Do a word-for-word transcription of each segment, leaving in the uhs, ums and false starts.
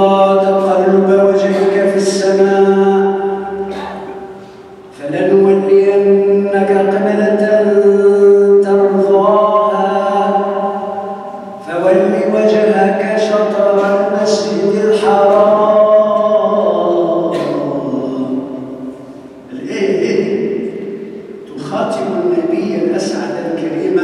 تقلب وجهك في السماء فلنولينك قبلة ترضاها فول وجهك شطر المسجد الحرام. الآية تخاطب النبي الأسعد الكريم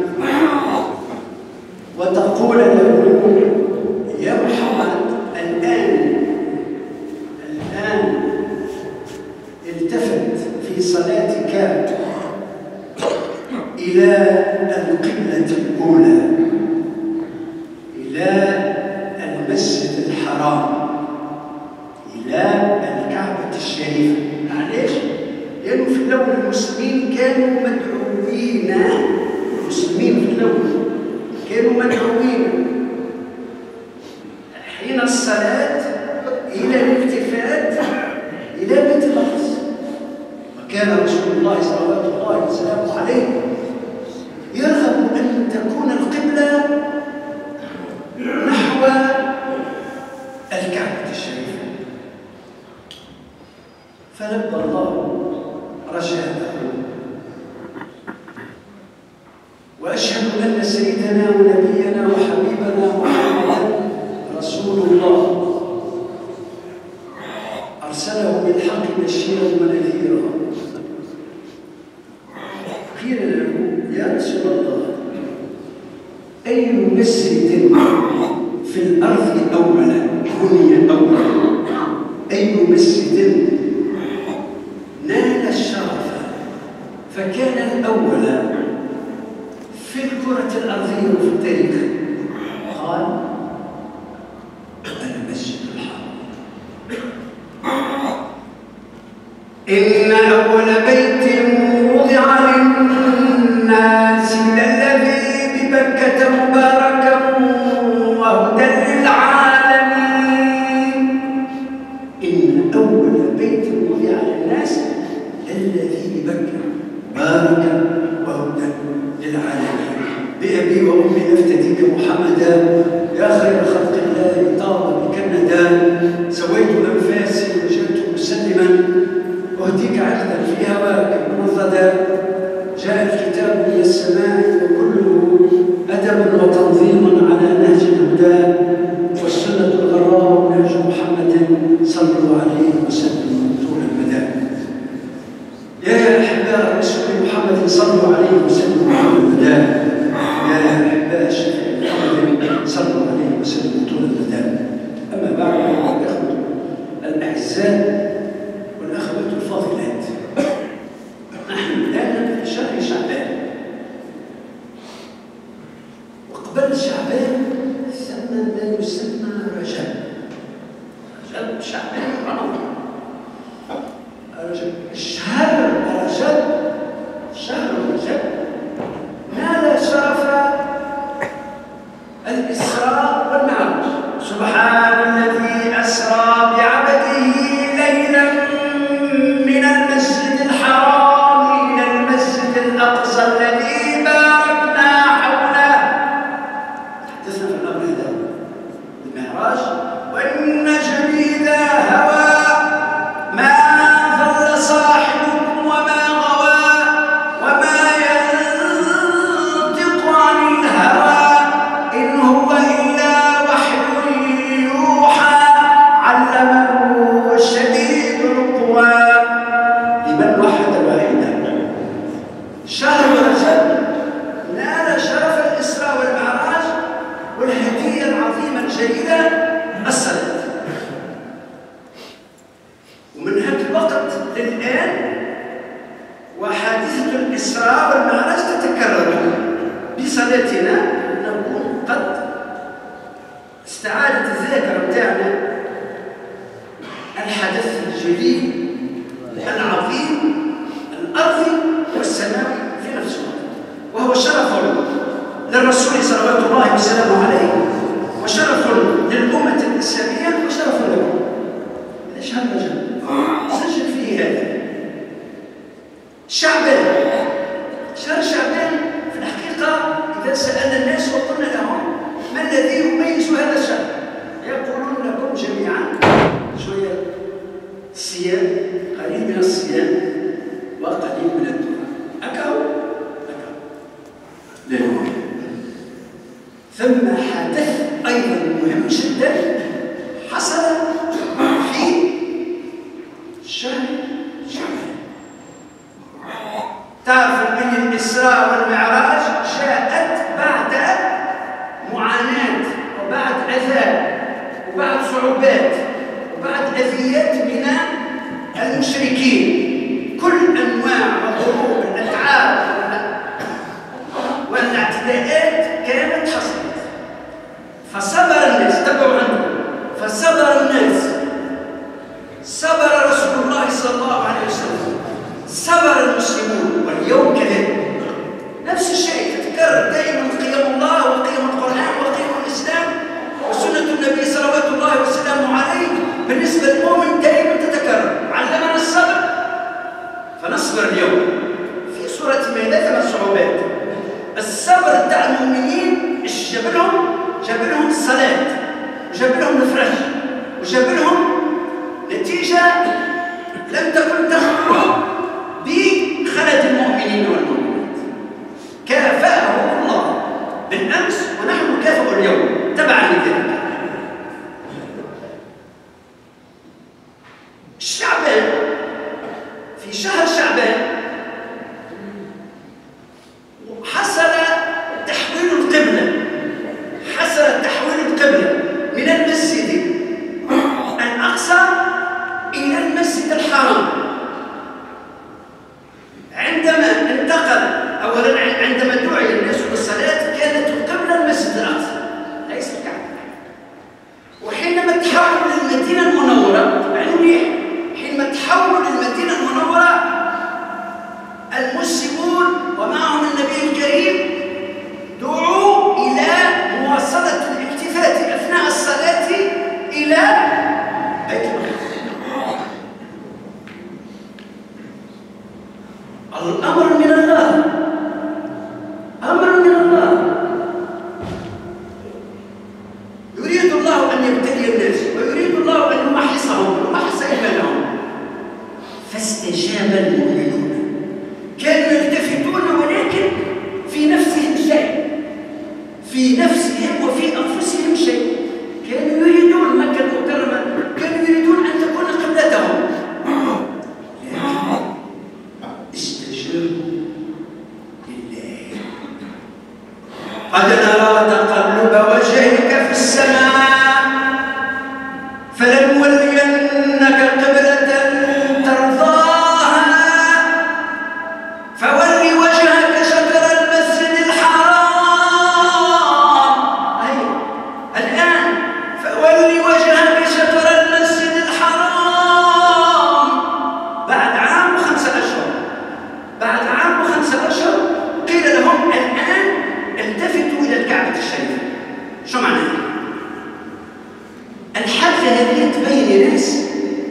وتقول له: يا محمد، الآن الآن التفت في صلاتك إلى القبلة الأولى، إلى المسجد الحرام، إلى الكعبة الشريفة. معليش؟ لأنه في الأول المسلمين كانوا مدعوين، المسلمين في الأول كانوا مدعوين حين الصلاة إلى الالتفات إلى بيت المقدس. وكان رسول الله صلوات الله وسلامه عليه يرغب أن تكون القبلة نحو الكعبة الشريفة، فلبى الله رجاءه. وأشهد أن سيدنا ونبينا وحبيبنا محمدا رسول الله أرسله بالحق بشيرا ونذيرا. قيل له: يا رسول الله، أي مسجد في الأرض أولا بني أولا؟ أي مسجد نال الشرف فكان الأول في الكرة الأرضية وفي التاريخ؟ قال: المسجد الحرام. إن أول بيت وضع للناس للذي ببكة مباركا وهدى للعالمين. إن أول بيت وضع للناس للذي ببكة مباركا وهدى للعالمين. بأبي وأمي أفتديك محمدا يا خير خلق الله طاب بك الندى. سويت أنفاسي وجئت مسلما أهديك عهدا في هواك منضدا. جاء الكتاب من السماء وكله أدب وتنظيم على نهج الهدى، والسنة الغراء نهج محمد صلوا عليه وسلموا طول المدى. يا أحباء رسول محمد صلوا عليه وسلموا طول المدى. يا أحباء الشفيع محمد صلوا عليه وسلموا طول المدى. أما بعد أيها الأخوة الأعزاء والأخوات الفاضلات، نحن الآن في شهر شعبان، وقبل شعبان ثم ما يسمى رجب. رجب شعبان رمضان. رجب شهر رجب شهر رجب نال شرف الإسراء والمعراج. سبحان الذي أسرى بعبده ليلا من المسجد الحرام إلى المسجد الأقصى الذي باركنا حوله. تحدثنا في الأمر هذا المعراج. والنجم إذا هوى ما ضل صاحبكم وما غوى وما ينطق عن الهوى إن هو إلا وحي يوحى علمه شديد القوى. لمن وحد واحدا. شهر رجب نال شرف الإسراء والمعراج والهدية العظيمة الجليلة الصلاة. ومن هذا الوقت للآن وحادثة الإسراء والمعراج تتكرر. بصلاتنا نكون قد استعادت الذاكرة بتاعنا الحدث الجليل العظيم الأرضي والسماوي في نفس الوقت، وهو شرف للرسول صلوات الله وسلامه عليه، وشرف للأمة الإسلامية، وشرف لكم. ليش هذا الرجل سجل فيه هذا؟ شعبان، شهر شعبان في الحقيقة إذا سألنا شوية صيام، قليل من الصيام وقليل من الدعاء. أكاو أكاو للمهم. ثم حدث أيضا مهم جدا حصل في شهر شعبان. تعرف أن الإسراء والمعراج جاءت بعد معاناة وبعد عذاب وبعد صعوبات وبعد أذيات من المشركين. كل أنواع وضروب الأتعاب والاعتداءات كانت حصلت، فصبر الناس. تبعوا عنه، فصبر الناس، صبر رسول الله صلى الله عليه وسلم، صبر المسلمون. واليوم كذلك نفس الشيء تتكرر دائما، قيم الله وقيم القرآن وقيم الإسلام وسنة النبي صلوات الله وسلامه عليه بالنسبة للمؤمن دائما تتكرر. علمنا الصبر فنصبر اليوم في سورة مائدة. ثمان صعوبات. الصبر تاع المؤمنين ايش جاب لهم؟ جاب لهم الصلاة، وجاب لهم الفرج، وجاب لهم نتيجة لم تكن تخرج بخلد المؤمنين والمؤمنات. كافأهم الله بالأمس ونحن نكافئ اليوم تبعا لذلك. شعبان، في شهر شعبان حصل تحويل القبلة، حصل تحويل القبلة من المسجد الأقصى إلى المسجد الحرام. عندما انتقل أولا، عندما دعي الناس للصلاة كانت القبلة المسجد الأقصى ليس الكعبة. وحينما تحول للمدينة المنورة، يعني حينما تحول للمدينة المنورة المسلمون ومعهم النبي الكريم دعوا إلى مواصلة الالتفات أثناء الصلاة إلى بيت المقدس. الأمر من الله، أمر من الله. يريد الله أن يبتلي الناس ويريد الله أن يمحصهم ويمحص إيمانهم. فاستجاب المؤمنون، كانوا يلتفتون ولكن في نفسهم شيء، في نفسهم وفي أنفسهم شيء. كانوا يريدون مكة المكرمة، كانوا يريدون أن تكون قبلتهم، لكن استجابوا لله. قد نرى تقلب وجهك في السماء فلنولينك قبلة ترضاها فول وجهك شطر المسجد الحرام. أي الآن فول وجهك شطر المسجد الحرام. بعد عام وخمسة أشهر، بعد عام وخمسة أشهر قيل لهم الآن التفتوا إلى الكعبة الشريفة. شو معناها؟ الحادثة هذه تبين للناس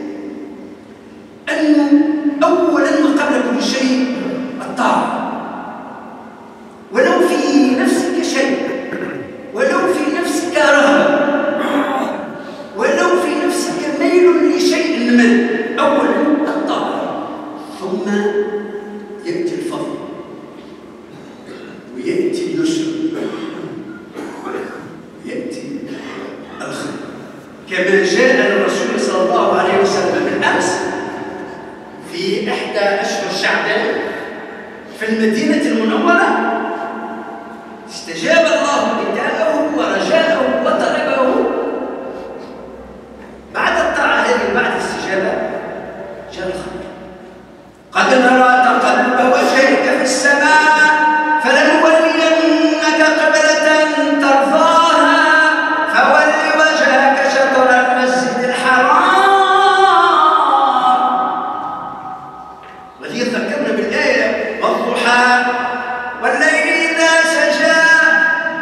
أنه أولاً وقبل كل شيء الطاعة، ولو في نفسك شيء، ولو في نفسك رهبة، ولو في نفسك ميل لشيء ما. أولاً الطاعة، ثم يأتي الفضل ويأتي اليسر ويأتي الخير، كما جاء للرسول صلى الله عليه وسلم بالأمس في إحدى أشهر شعبان في المدينة المنورة. استجاب الله نداءه ورجاءه وطلبه. بعد الطاعة هذه، بعد الاستجابة جاء الخير. قد نرى تقلب وجهك في السماء فلنولينك قبلة ترضاها فول وجهك شطر المسجد الحرام. وذي ذكرنا بالآية والضحى والليل إذا سجى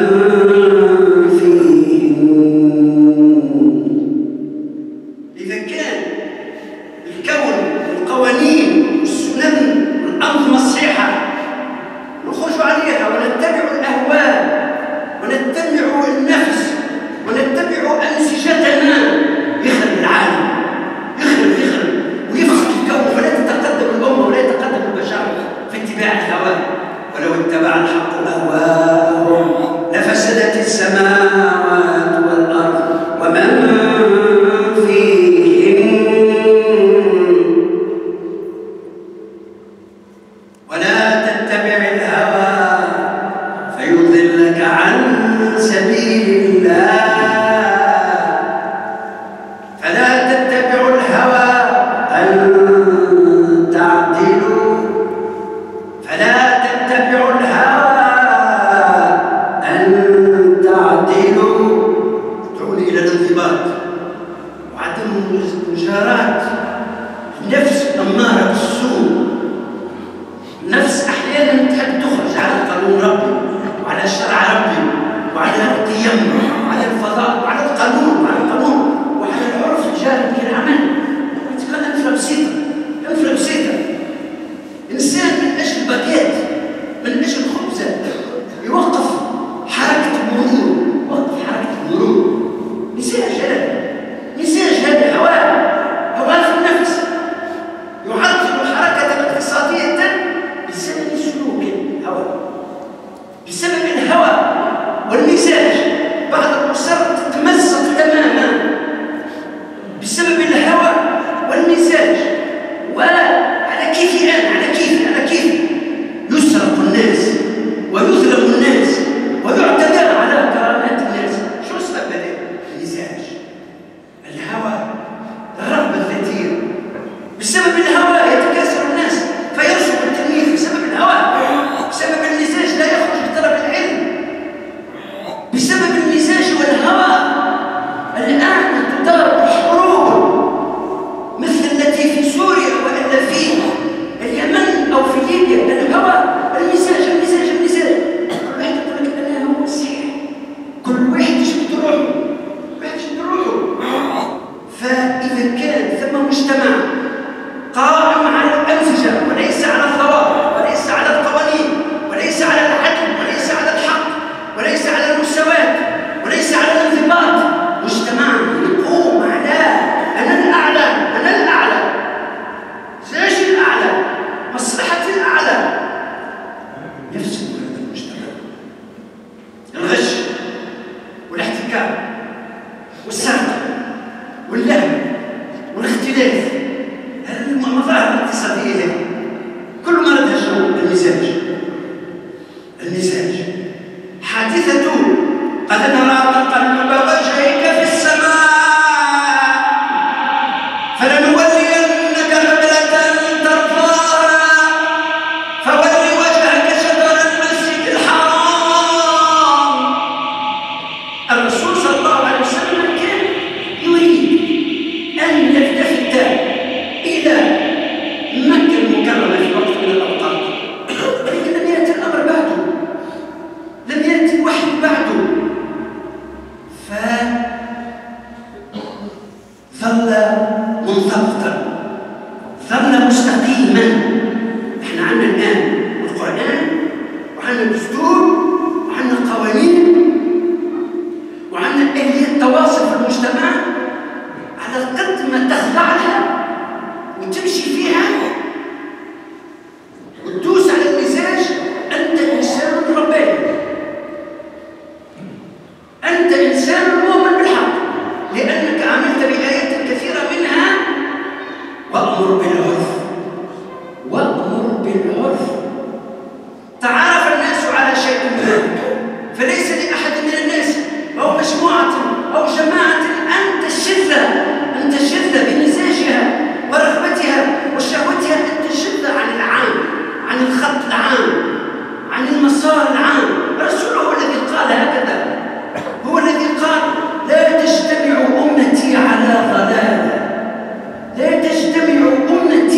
فيهن. إذا كان الكون والقوانين والسنن والأنظمة الصحيحة نخرج عليها ونتبع الأهواء ونتبع النفس ونتبع أنسجتنا، يخرب العالم، يخرب يخرب ويفسد الكون، ولا تتقدم الأمة ولا يتقدم البشر في اتباع الهوى. ولو اتبع الحق أهواءهم لفسدت السماوات والأرض ومن فيهن ولا تتبع الهوى فيضلك عن سبيل الله. فلا تتبعوا الهوى أن تعدلوا، فلا تتبعوا الهوى أن تعدلوا. تعود إلى الانضباط وعدم مجاراة النفس الأمارة بالسوء. النفس أحيانا تحب تخرج على قانون ربي وعلى شرع ربي وعلى القيم وعلى الفضاء وعلى القانون وعلى القانون وعلى العرف الجاري في العمل. تقول أنفرة بسيطة، أنفرة بسيطة. إنسان من أجل باكيت، من أجل خبزة، يوقف حركة المرور، يوقف حركة المرور. مزاج هذا، مزاج هذا هواء، هواء في النفس يعطل حركة اقتصادية بسبب سلوك الهواء، بسبب الهوى والمزاج. بعض الأسر تتمزق تماما بسبب الهوى والمزاج. وعلى كيفي أنا، على كيفي على كيفي يسرق الناس ويظلم الناس ويعتدى على كرامات الناس. شو السبب هذا؟ المزاج، الهوى، الرغبة الذاتية. بسبب الهوى يتكاثر الناس فيرسب التلميذ، بسبب الهوى. بسبب المزاج لا يخرج لطلب العلم. بسبب المزاج والهوى الآن تدار حروب مثل التي في سوريا وإلا في اليمن أو في ليبيا. الهوى، المزاج المزاج المزاج. كل واحد يقول لك أنا هو الصحيح، كل واحد يشد روحه، كل واحد يشد روحه. فإذا كان ثم مجتمع قائم على الأنسجة وليس على الضوابط وليس على القوانين وليس على العدل وليس على الحق وليس على المساواة وليس على الانضباط، مجتمع يقوم على أنا الأعلى، أنا الأعلى، زاجي الأعلى، مصلحتي الأعلى، يفسد هذا المجتمع. الغش والاحتكار والسرقة واللهو والاختلاف، هذه المظاهر الاقتصادية هذه كل ما ردها المزاج. المزاج حادثة قد نرى تقلب وجهك في السماء فلنولينك قبلة ترضاها فول وجهك شطر المسجد الحرام. الرسول صلى الله عليه وسلم كان يريد أن يلتفت إلى مكة المكرمة في وقت من الأوقات، ولكن لم يأتي الأمر بعده، لم يأتي الوحي بعده، فظل منضبطا، ظل مستقيما. احنا عندنا الآن القرآن وعندنا الدستور وعندنا قوانين وعندنا آلية تواصل في المجتمع. على قد ما تخضع لها وتمشي فيها وتدوس على المزاج، أنت إنسان رباني، أنت إنسان مؤمن بالحق، لأنك عملت بآيات كثيرة منها وأمر بالعرف، وأمر بالعرف. تعارف الناس على شيء ما، فليس لأحد من الناس أو مجموعة أو جماعة أن تشذ أن تشذ بمزاجها ورغبتها وشهوتها، أن تشذ عن العام، عن الخط العام، عن المسار العام. الرسول هو الذي قال هكذا، هو الذي قال لا تجتمع أمتي على ضلالة، لا تجتمع أمتي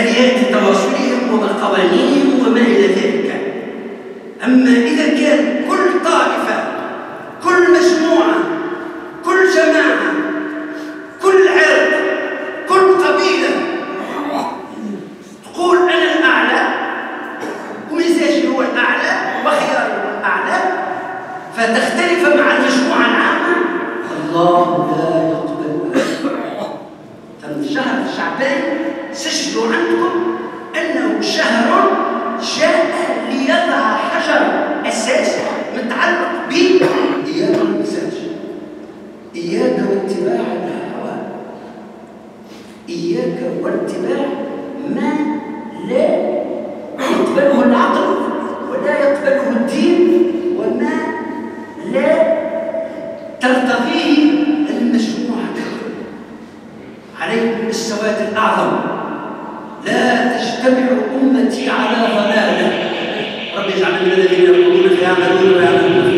آليات تواصلهم وقوانينهم وما إلى ذلك. أما إذا كان كل طائفة، كل مجموعة، كل جماعة، كل عرق، كل قبيلة تقول أنا الأعلى ومزاجي هو الأعلى وخياري هو الأعلى فتختلف مع المجموعة العامة، الله لا يقبل هذا. شهر شعبان سجلوا عندكم أنه شهر جاء ليضع حجر أساس متعلق بإياك المزاج، إياك واتباع الهوى، إياك واتباع ما لا يقبله العقل ولا يقبله الدين وما لا ترتضيه المجموعة. عليكم بالسواد الأعظم، لا تجتمع أمتي على ضلالة. رب اجعلنا من الذين يقولون فيعملون ويعملون